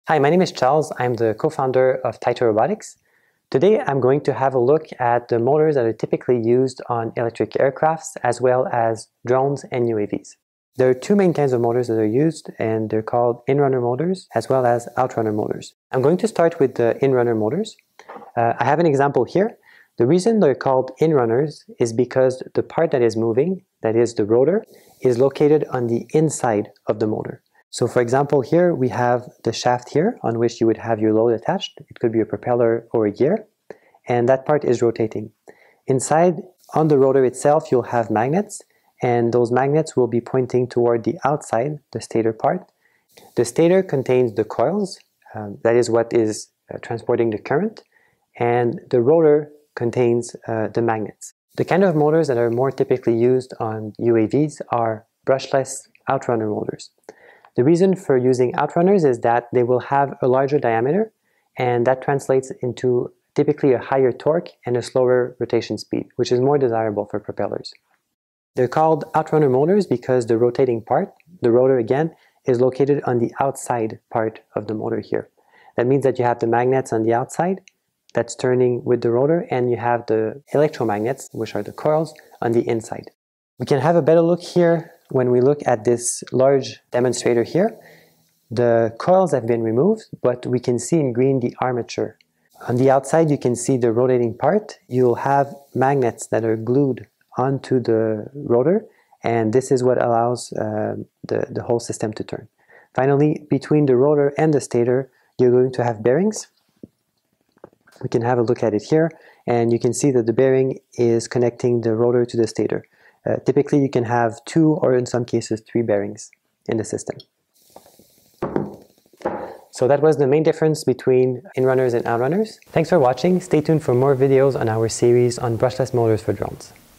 Hi, my name is Charles. I'm the co-founder of Robotics. Today I'm going to have a look at the motors that are typically used on electric aircrafts as well as drones and UAVs. There are two main kinds of motors that are used, and they're called Inrunner motors as well as Outrunner motors. I'm going to start with the Inrunner motors. I have an example here. The reason they're called Inrunners is because the part that is moving, that is the rotor, is located on the inside of the motor. So for example, here we have the shaft here on which you would have your load attached. It could be a propeller or a gear, and that part is rotating. Inside, on the rotor itself, you'll have magnets, and those magnets will be pointing toward the outside, the stator part. The stator contains the coils, that is what is transporting the current, and the rotor contains the magnets. The kind of motors that are more typically used on UAVs are brushless outrunner motors. The reason for using outrunners is that they will have a larger diameter, and that translates into typically a higher torque and a slower rotation speed, which is more desirable for propellers. They're called outrunner motors because the rotating part, the rotor again, is located on the outside part of the motor here. That means that you have the magnets on the outside that's turning with the rotor, and you have the electromagnets, which are the coils, on the inside. We can have a better look here when we look at this large demonstrator here. The coils have been removed, but we can see in green the armature. On the outside, you can see the rotating part. You'll have magnets that are glued onto the rotor, and this is what allows the whole system to turn. Finally, between the rotor and the stator, you're going to have bearings. We can have a look at it here, and you can see that the bearing is connecting the rotor to the stator. Typically, you can have 2 or in some cases 3 bearings in the system. So that was the main difference between Inrunners and Outrunners. Thanks for watching. Stay tuned for more videos on our series on brushless motors for drones.